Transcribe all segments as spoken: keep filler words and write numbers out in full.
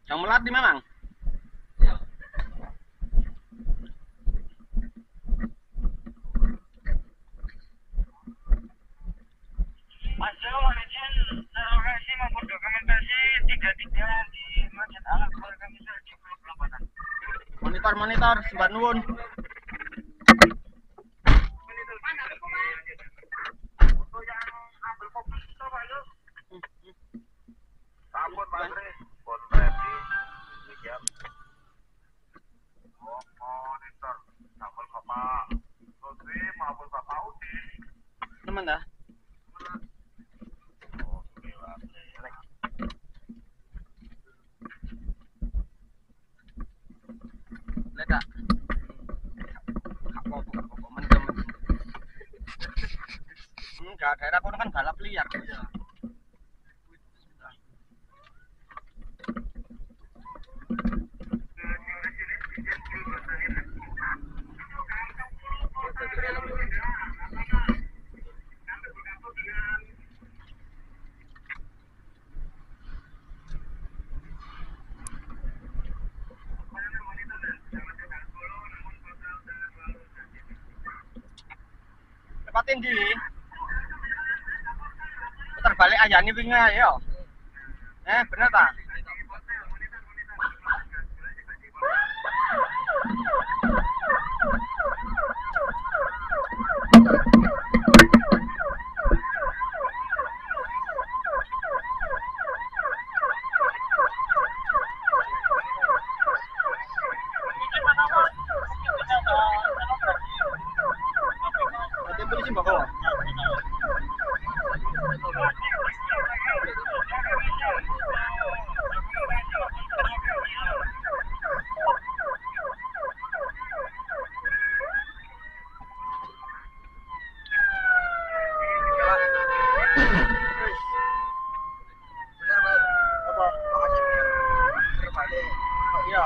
Yang Melati memang. Hasil izin lokasi maupun dokumentasi tiga tiga di Masjid Al-Akbar Kamisal di Pulau Pelabuhan. Monitor monitor Sembah nuwun. Untuk yang ambil fokus itu Pak yuk. Sampun Pak Tri, pun ready. Siap. Oh, monitor. Sampun Bapak Lutfi maupun Bapak Udin. Teman dah. Oke, Pak. Ledak. Apa apa apa mendem. Enggak, daerah kono kan balap liar. Iya. Tepatin di. Putar balik aja nih wingi ya. Eh, bener ta? Nanti polisi bawa. Iya.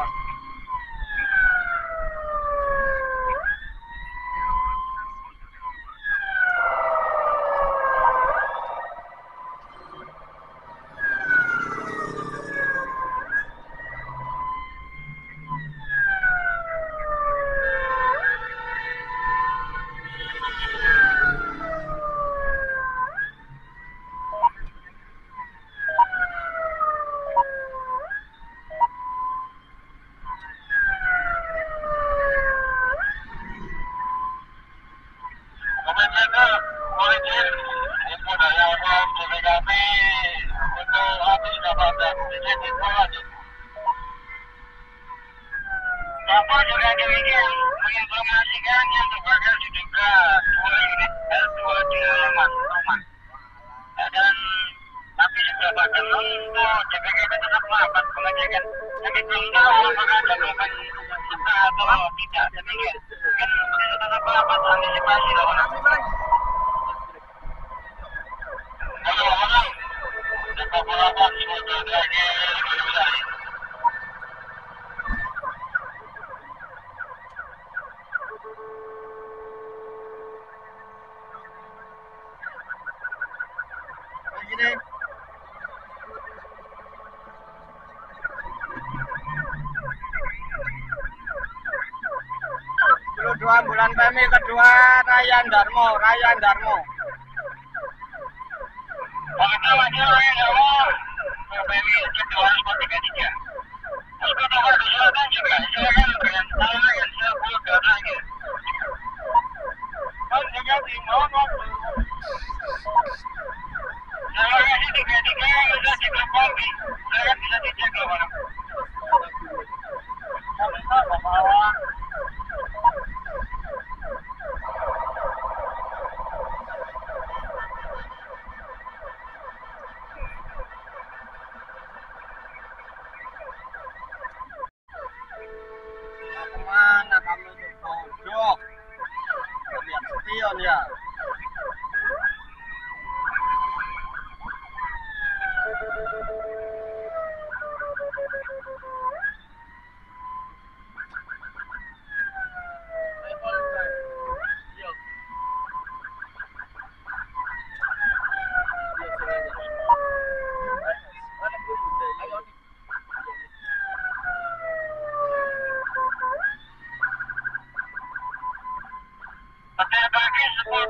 Bapak juga demikian menginformasikan yang terbakar diduga dua unit L dua di halaman rumah. Dan tapi juga bahkan untuk J P K P tetap melakukan pengecekan. Kami belum tahu apakah ada korban luka atau tidak. Demikian. Mungkin kita tetap melakukan antisipasi lawan. Halo, halo. Kita melakukan simultannya dari Gini. Dua bulan P M I kedua Ryan Darmo, Ryan Darmo. Waktu wajah Ryan Darmo, P M I kedua lima tiga tiga. Untuk nomor silakan juga, silakan dengan saya yang sepuluh datanya. Dan juga di mohon waktu. Terima kasih tiga-tiga yang sudah dikembali. Saya bisa dicek ke mana. Kami sama bawa. Kemana kamu itu bodoh? Lihat spion ya.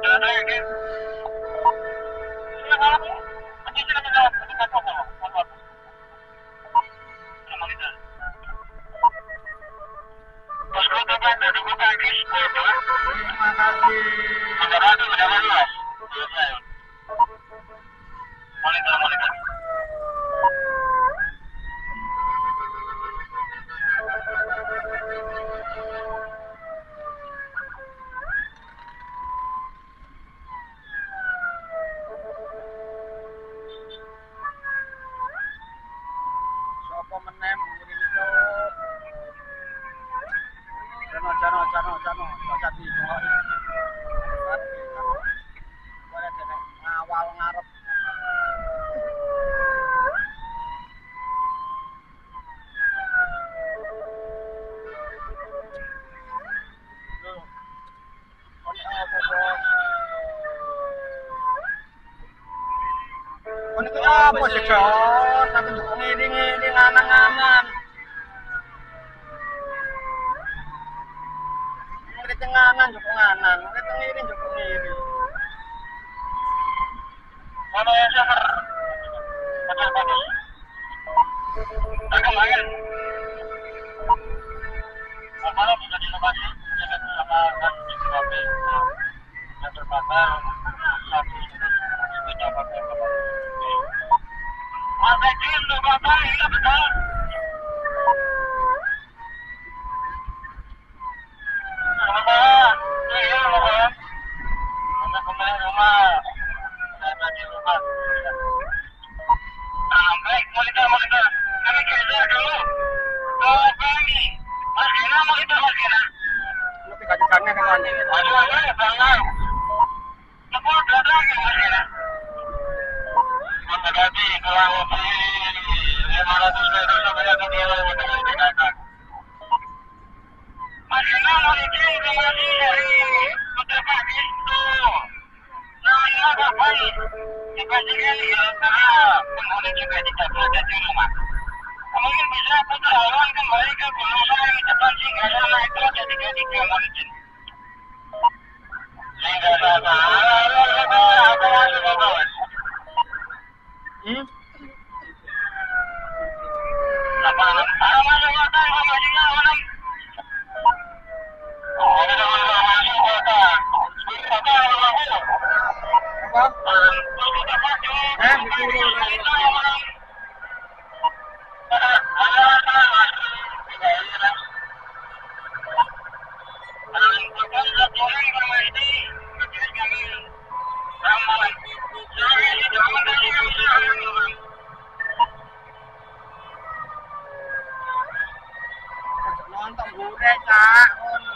Terima kasih. Monitor, monitor. Sopo meneh mburi niku. Jano jano jano jano baca di dungoki. Boleh dene ngawal ngarep. Loh. Ono apa, Bos? Ono iki apa sih, Jon? Aku njupuk ngiri-ngiri nganang-ngangan. Ngiri tenganan njupuk nganang, ngiri tengiri njupuk ngiri. Mana yang sama? Betul, betul. Agak main. Malam bisa dinovasi, jadi sama kan di kopi yang terbakar satu sepeda motor. Masa jin tuh bapak, iya betul. Sama, iya loh. Anda kembali rumah. Saya tadi rumah. Ah, baik, monitor, monitor. Kami geser dulu. Oh, kami. Mas Gina, monitor Mas Gina. Lu tiga jugane kan. Aduh, aduh, bang. Sepuluh datang ya Mas Gina. Mendekati kurang lebih lima ratus meter sampai satu kilometer dari T K K. Mas Gina mau izin kembali dari Kota Pakis tuh. Namanya apa nih? Dipastikan ya, karena penghuni juga tidak berada di rumah. Mungkin bisa putar haluan kembali ke Gunung Sari depan Singgasana itu ada tiga tiga mungkin. Singgasana, apa masuk ke bawah? Hmm? Apa nam? Ah masuk kota, sama juga nam. Oh, ada nama masuk kota. Kota apa? Apa? Terus kita pakai. Eh, dituru. Nonton gue, Cak.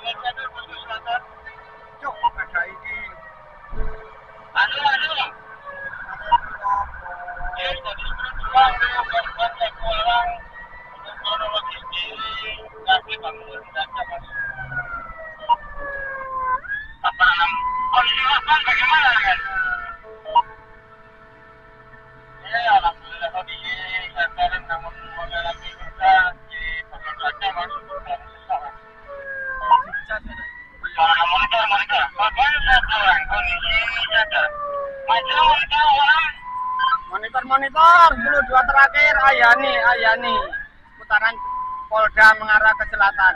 Cuk, ada iki. Aduh, aduh. Ya, jadi sekarang bukan pulang. Kronologis diri, tapi bangun saja mas. Apa nam? Kondisi lapangan bagaimana kan? Ya, alhamdulillah kondisi sekarang namun mengalami luka di bagian saja masuk dalam sesaat. Nah, monitor, monitor. Bagaimana sekarang kondisi saja? Maju monitor orang. Monitor monitor dulu dua terakhir Ayani Ayani putaran Polda mengarah ke selatan.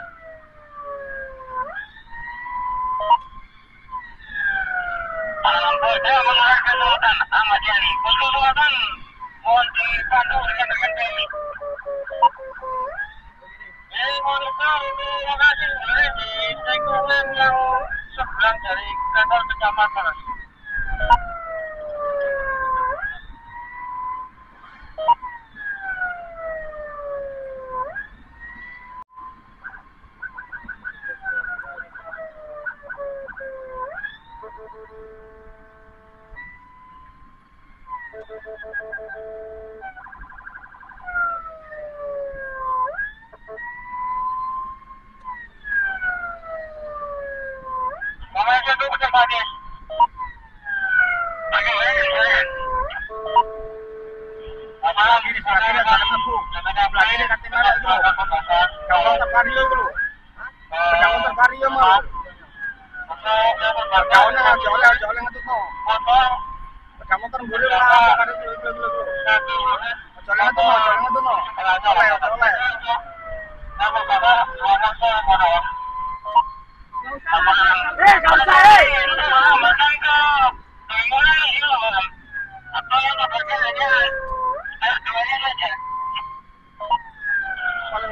Polda mengarah ke selatan Ahmad Yani. Posko selatan mohon dipandu dengan dengan T N I. Eh monitor ini lokasi sebenarnya di lingkungan yang seberang dari kantor kecamatan. Mama itu tuh tempatnya. Oke, baik. Apa Kiri sebelah kiri ada lembu. Sebelah kiri kaki mana itu? Gampang tervario itu. Gampang tervario mau. Jauh nih, jauh leh, jauh leh ngetut no. Kamu kan boleh lah, kali dulu dulu dulu. Jauh leh ngetut no, jauh leh ngetut no. Jauh leh, jauh leh. Eh, kau saya. Paling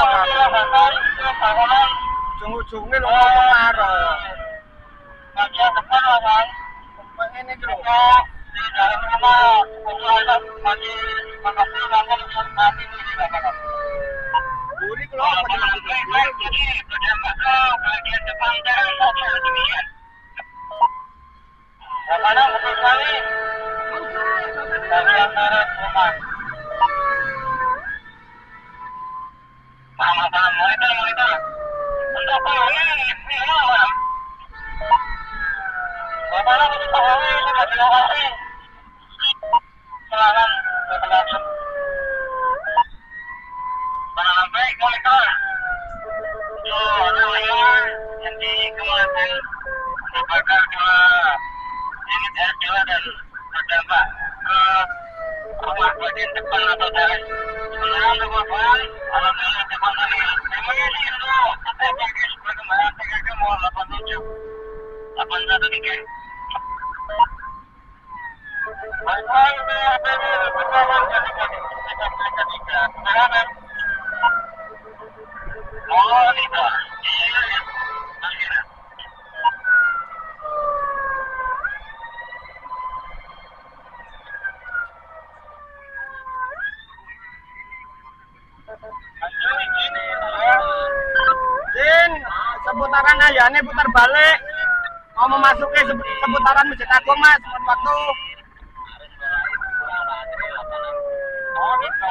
semua. Ujung-ujungnya lo mau marah. Bagian depan lah kan. Ini dulu. Di dalam rumah, usaha masih mengaku namun nanti ini kan. Buri kalau apa jadi berdampak ke bagian depan dan mobil demikian. Karena betul sekali bagian barat rumah. Paham-paham, monitor, monitor. Untuk penghuni, ini lah. Bagaimana untuk penghuni sudah dilokasi. Silakan berlangsung. Selamat baik, monitor. Untuk namanya yang di Kemasan terbakar dua unit R dua dan terdampak ke rumah bagian depan atau jalan. Sebenarnya untuk korban, alhamdulillah depan tadi. Namanya sih untuk tetap bagi sebuah kembaran T K K mohon delapan tujuh delapan satu tiga. Baiklah, ini ada di perjalanan jadi-jadi. Kita mereka tiga. Perjalanan. Oh, tidak. Iya, ya. Akhirnya. Jin, seputaran Ayane putar balik. Mau memasuki seputaran Masjid Agung, Mas, waktu. Oh, gitu.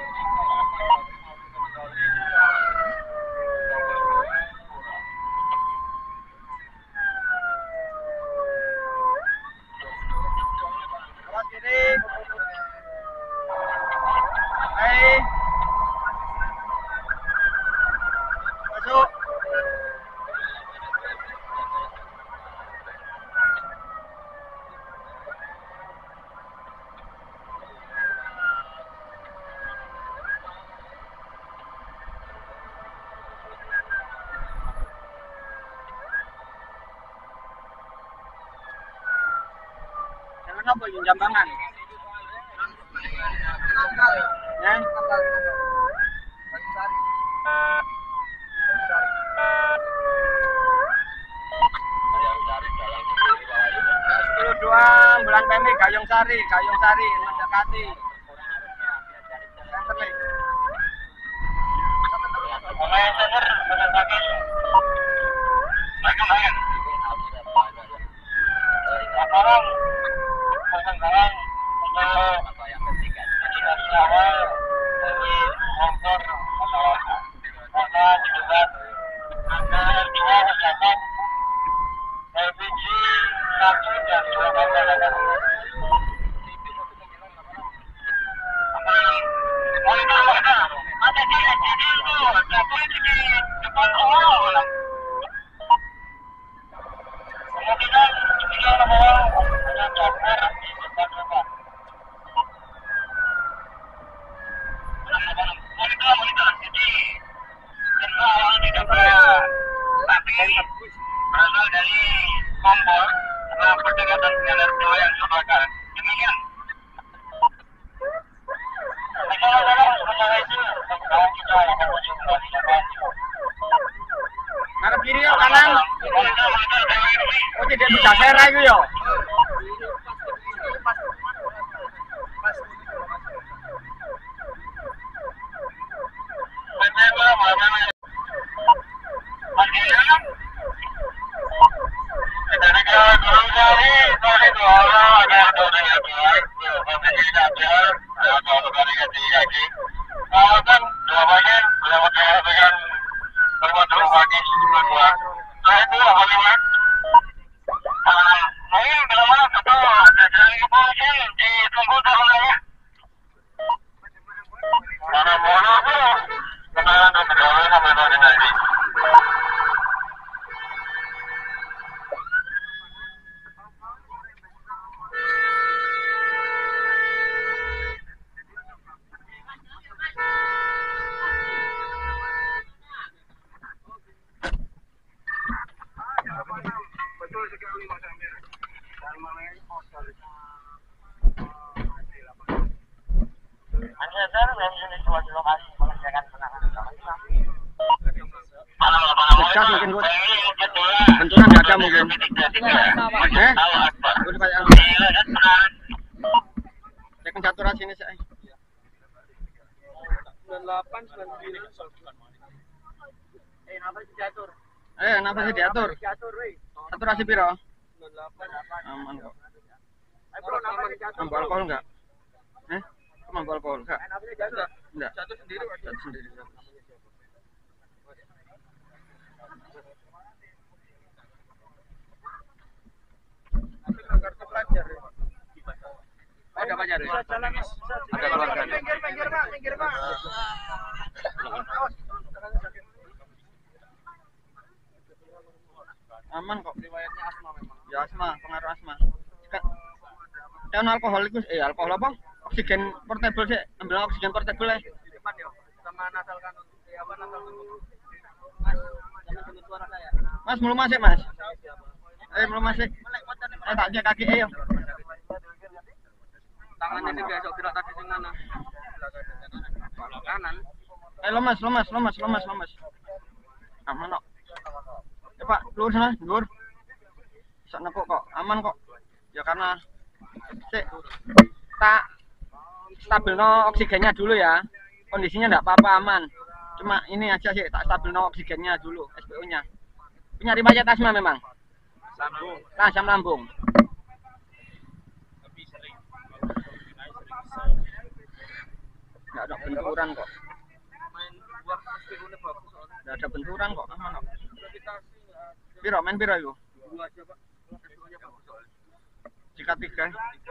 Lewat kiri. Hai. Masuk. Jalan apa yang Jambangan? Ya. sepuluh dua bulan P M I Gayung Sari, Gayung Sari mendekati. Center nih. Mulai center benar kaki. Baik-baik. Sekarang perkembangan untuk mitigasi awal dari longsor masalah karena diduga ada dua kejadian L P G satu dan dua bangunan. Monitor mana? Ada di S D itu, tapi di depan rumah. Kemungkinan jika membawa ada jamur di depan rumah. Monitor, monitor. Jadi, kendala di depan. Tapi berasal dari kompor karena berdekatan dengan R dua yang terbakar. Demikian. Misalnya sementara itu, kawan kita akan menuju kembali depan. Ngarep kiri ya kanan. Oh tidak bisa serah itu ya. Anjir, dari sini cuma di lokasi mengerjakan penanganan sama. Gas mungkin gue. Benturan nggak ada mungkin. Eh? Udah banyak. Tekan saturasi ini saya. sembilan delapan sembilan sembilan. Eh, kenapa sih diatur? Eh, kenapa sih diatur? Diatur, weh. Saturasi piro? sembilan delapan. Aman kok. Eh, bro, kenapa sih diatur? Mampu alkohol enggak? Eh? Mampu alkohol enggak? Kenapa sih diatur? Enggak. Jatuh sendiri, Pak. Jatuh sendiri. Kartu pelajar. Ada apa jadi? Bisa jalan, Mas. Ada keluarga. Minggir, minggir, Pak, minggir, Pak. Aman kok. Riwayatnya asma memang. Ya asma, pengaruh asma. Kan alkohol itu eh alkohol apa? Oksigen portable sih, ambil oksigen portable ya. Di depan ya. Sama nasal kanun. Eh, apa nasal kanun? Mas, jangan dengar suara saya. Mas belum masuk mas? Saya siapa? Eh belum masuk. Eh tak cek kaki ayo. Tangannya sih besok gerak tadi sing mana? Kanan. Eh lemas, lemas, lemas, lemas, lemas. Aman kok. Eh Pak, lur sana, lur. Sana kok kok aman kok. Ya karena sik tak stabil no oksigennya dulu ya. Kondisinya enggak apa-apa aman. Cuma ini aja sih tak stabil no oksigennya dulu S P O-nya. Punya riwayat asma memang. Sambung. Nah, asam lambung. Tapi sering. Enggak ada benturan kok. Main buah S P U-nya bagus soalnya. Enggak ada benturan kok, aman kok. Gravitasi nggak ada. Piro main piro itu? Dua aja, Pak. S P U-nya bagus soalnya. Jika tiga.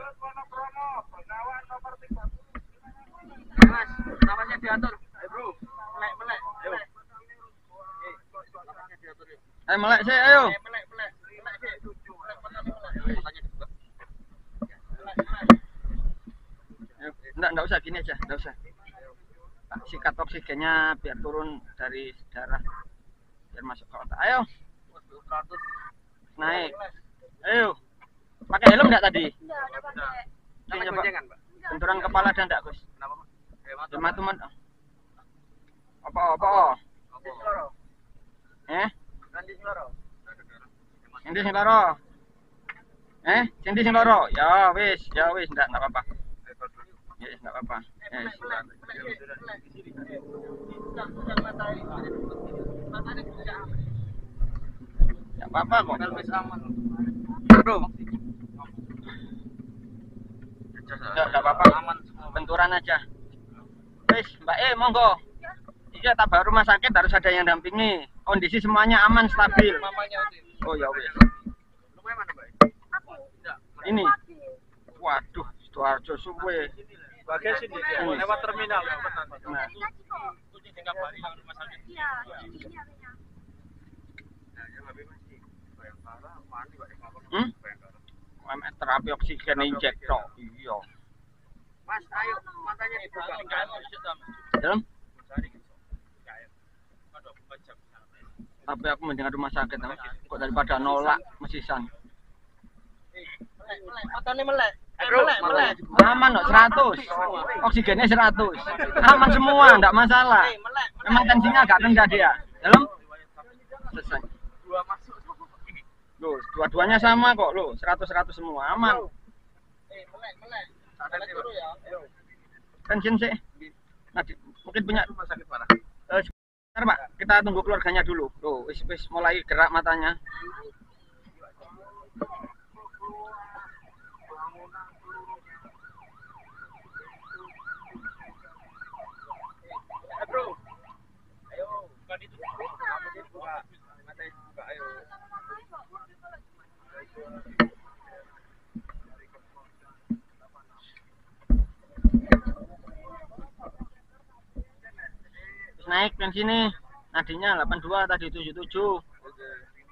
Mas, namanya diatur. Ayo, Bro. Melek, melek. Ayo. Eh, namanya diatur yuk. Eh melek sih ayo. Eh, melek, melek. Melek sih. Melek, melek, melek. Matanya dibuka. Melek, melek. Ayo. Enggak, enggak usah gini aja, enggak usah. Tak sikat oksigennya biar turun dari darah. Biar masuk ke otak. Ayo, seratus. naik. Ayo. Pakai helm enggak tadi? Enggak, enggak pakai. Ini Namanya coba. goncengan, Pak. Benturan kepala ada enggak, Gus? Kenapa, Pak? Eh, mata. Cuma teman. Apa apa? Apa? Eh? Nanti seloro. Endi sing loro? Eh? Endi sing loro? Ya wis, ya wis, enggak enggak apa-apa. Ya wis, enggak apa-apa. Ya wis. Enggak apa-apa kok. Pelvis aman. Bro. Enggak, enggak apa-apa. Aman semua. Benturan aja. Wis, Mbak E, monggo. Iya, tak baru rumah sakit harus ada yang dampingi. Kondisi semuanya aman, stabil. Mamanya itu. Oh ya wis. Lumayan mana, Mbak? Aku. Enggak. Ini. Waduh, Sidoarjo suwe. Bagian sini dia. Ini. Lewat terminal. Nah, Dari Gaji kok. Kunci tinggal balik ke rumah sakit. Iya, di sini adanya. hmm? Terapi oksigen injek tok. Iya. Mas, ayo matanya dibuka. Dalam? Tapi aku mendingan rumah sakit, Mas. Kok daripada nolak mesisan. Melek, melek. Matanya melek. Eh, Bro, melek, melek. aman kok seratus. Oksigennya seratus. Aman semua, enggak masalah. Eh, melek, melek. Memang tensinya agak rendah dia. Dalam? Selesai. Dua masuk. Loh, dua-duanya sama kok, loh. seratus seratus semua, aman. Eh, melek, melek. Melek dulu ya. Ayo. Tensin sih. Nah, di- mungkin punya Rumah sakit mana? eh, sebentar, Pak. Kita tunggu keluarganya dulu. Loh, wis wis mulai gerak matanya. Eh, Bro. Ayo, bukan itu. Matanya dibuka. Matanya dibuka, ayo. Terus naik ke sini. Nadinya delapan puluh dua tadi tujuh puluh tujuh. Oke.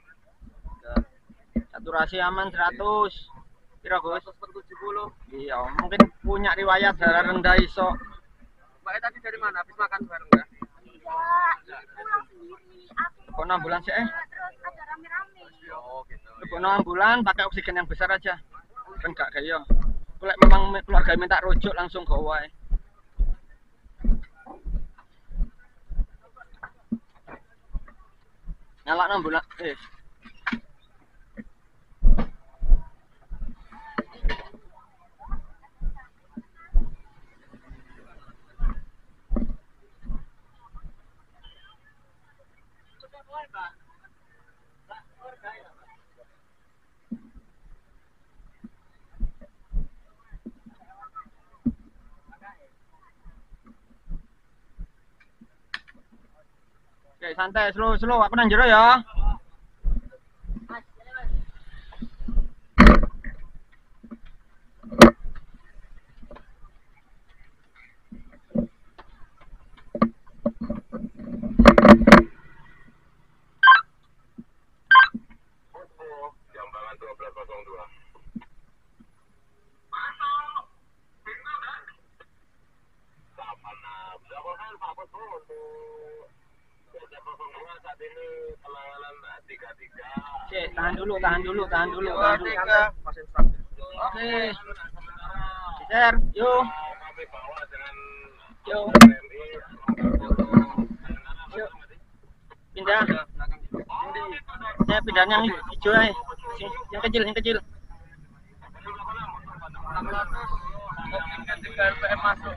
Saturasi aman seratus. Kira Gus? seratus per tujuh puluh. Iya, mungkin punya riwayat darah rendah iso. Mbak, tadi dari mana? Habis makan bareng enggak? Enggak, pulang sendiri. Aku Kok ambulans sih? Eh? terus ada rame-rame. Oh, gitu. Kebono ambulan pakai oksigen yang besar aja. Kan gak kaya. Lek memang keluarga minta rujuk langsung go wae. Nyala nang bola. Eh. Oke, santai, slow, slow. Aku nang jero ya. Jambangan dua belas nol dua. Oke, tahan dulu, tahan dulu, tahan dulu, tahan dulu. Oke. Geser, yuk. Yuk. Yuk. Pindah. Saya pindah yang hijau aja. Yang kecil, yang kecil. Masuk.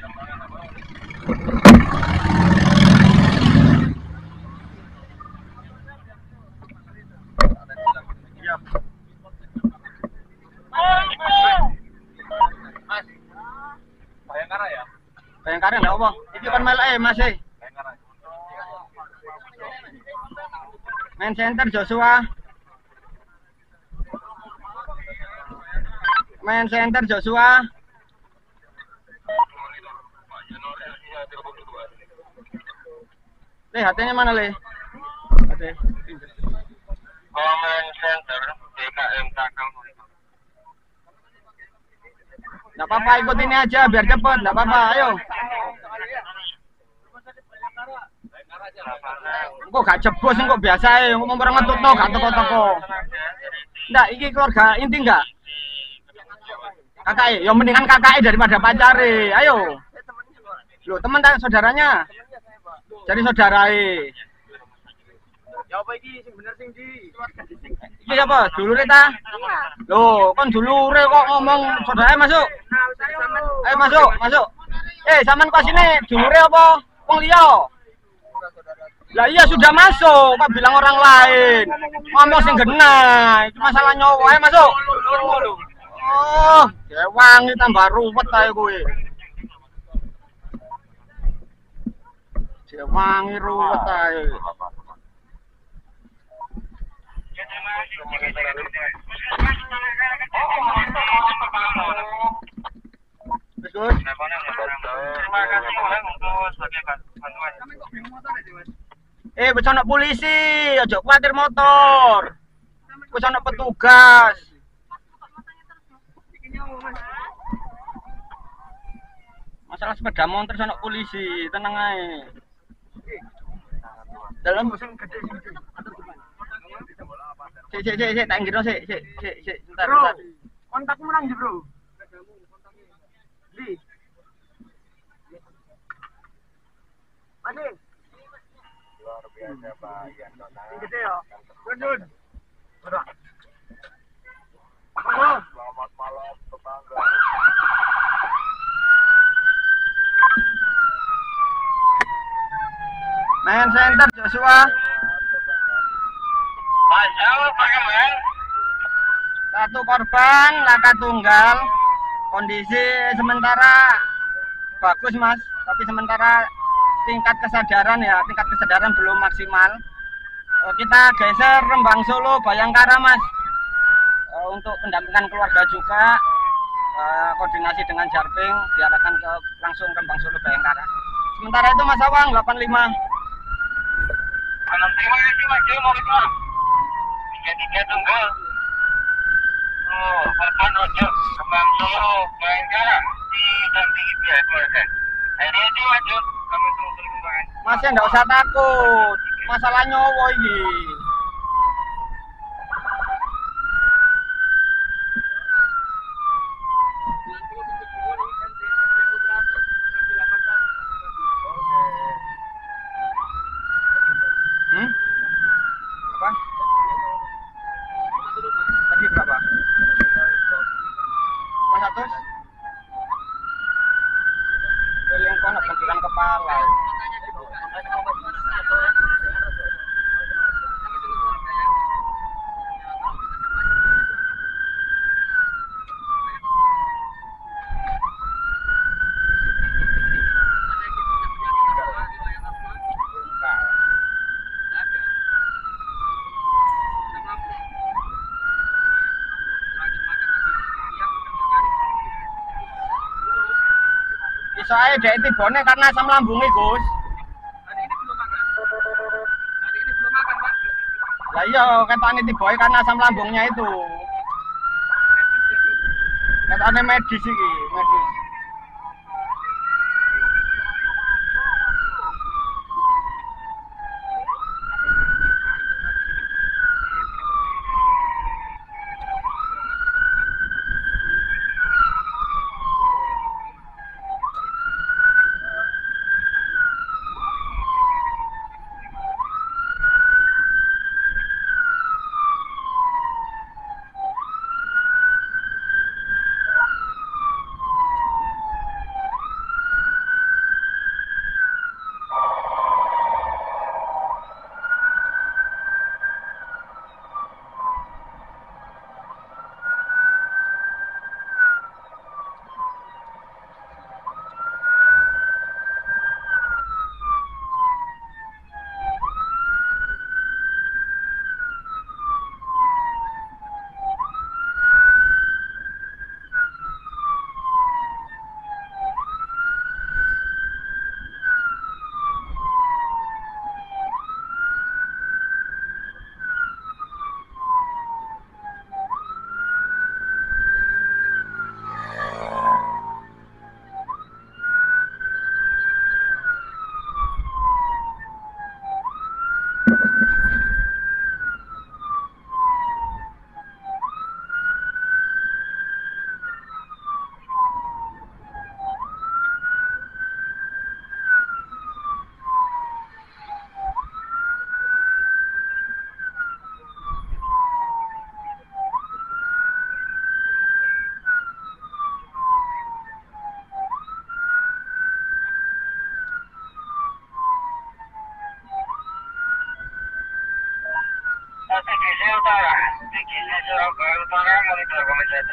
Mas, Bayangkara ya? Bayangkara enggak apa? Iki kon melek e, Mas. Bayangkara. Main center Joshua. Main center Joshua. Le, H T-nya mana, Le? H T. Command Center D K M Kakang. Enggak apa-apa, ikut ini aja biar cepet, enggak apa-apa. Ayo. Kok gak jebos kok biasa e, ngomong orang ngetutno gak toko-toko. Ndak, iki keluarga inti enggak? Kakak, ya mendingan kakak daripada pacare. Ayo. Loh, teman tak saudaranya? Jadi saudarae. Ya apa iki sing bener sing di? Iki apa? Dulure ta? Loh, kon dulure kok ngomong saudarae masuk. Ayo masuk, masuk. Eh, sampean pas sini dulure apa? Wong liya. Lah iya sudah masuk, kok bilang orang lain. Ngomong sing genah, itu masalah nyawa. Ayo masuk. Oh, wangi tambah ruwet ae kowe. Wangi ruwet ae. Terus, Terima kasih untuk sebagai bantuan. eh wis ana polisi, aja kuwatir motor. Wis ana petugas. Masalah sepeda motor ana polisi, tenang ae. Dalam bosan gede sih. Sik sik sik sik tak ngira sik sik sik sik sebentar sebentar. Kontakmu nang ndi, Bro? Di. Mati. Luar biasa Pak Yandona. Gede ya. Gendun. Ora. Selamat malam tetangga. Main center Joshua. Masuk bagaimana? Satu korban, laka tunggal. Kondisi sementara bagus Mas, tapi sementara tingkat kesadaran ya, tingkat kesadaran belum maksimal. Kita geser Rembang Solo, Bayangkara Mas. Untuk pendampingan keluarga juga, koordinasi dengan Jarping, diarahkan ke langsung Rembang Solo, Bayangkara. Sementara itu Mas Awang delapan lima. Terima kasih Mas Jo, mau ikut. Tiga tiga tunggal. Oh, korban ojo Kembang Solo, Bayangkara didampingi pihak keluarga. Hari ini Mas Jo, kami tunggu perkembangan. Masnya nggak usah takut, masalah nyawa ini. soalnya dia tibone karena asam lambungnya Gus. Hari ini belum makan. Hari ini belum makan, Pak. Lah iya katanya tiboy karena asam lambungnya itu. Katanya medis iki, medis. T G C Utara, T G C Surabaya Utara, monitor komentar.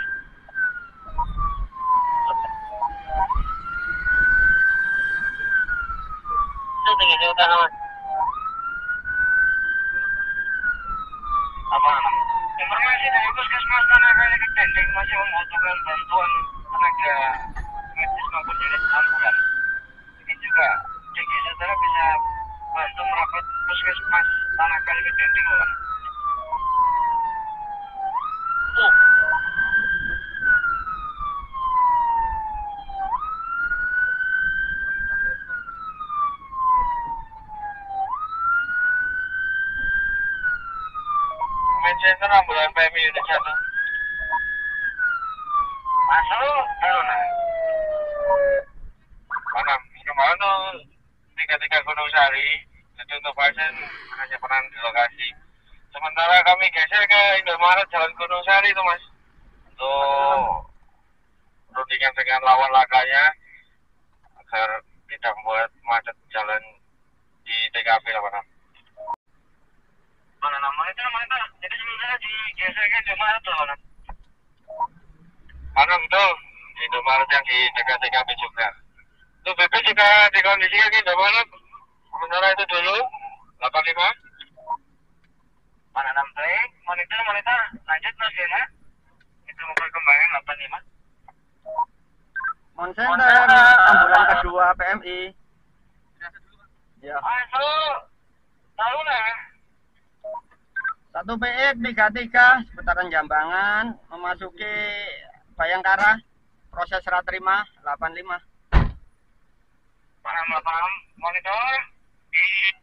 Itu T G C Utara, Mas. Apa namanya? Informasi dari Puskesmas Tanah Kali Kedending masih membutuhkan bantuan tenaga medis maupun unit ambulan. Ini juga T G C Utara bisa bantu merapat Puskesmas Tanah Kali Kedending, Mas. Center ambulan P M I unit satu. Masuk, Taruna. Mana? Kemana? Tiga tiga Gunung Sari. Jadi untuk pasien hanya peran di lokasi. Sementara kami geser ke Indomaret Jalan Gunung Sari itu, Mas. Untuk perundingan dengan lawan lakanya agar tidak membuat macet jalan di T K P lah, Pak. Mana namanya itu namanya itu? Jadi sebenarnya digeser ke Indomaret tuh, mana? Mana betul? Di Indomaret yang di dekat T K P juga. Tuh B P juga dikondisikan ke Indomaret. Sementara itu dulu delapan lima. Mana enam baik? Monitor monitor lanjut Mas ya. Itu mau perkembangan delapan lima. Monsenter ambulan kedua P M I. Ya. Masuk. Tahu lah. Satu P I tiga tiga seputaran Jambangan memasuki Bayangkara, proses serah terima delapan lima. Paham, paham. Monitor.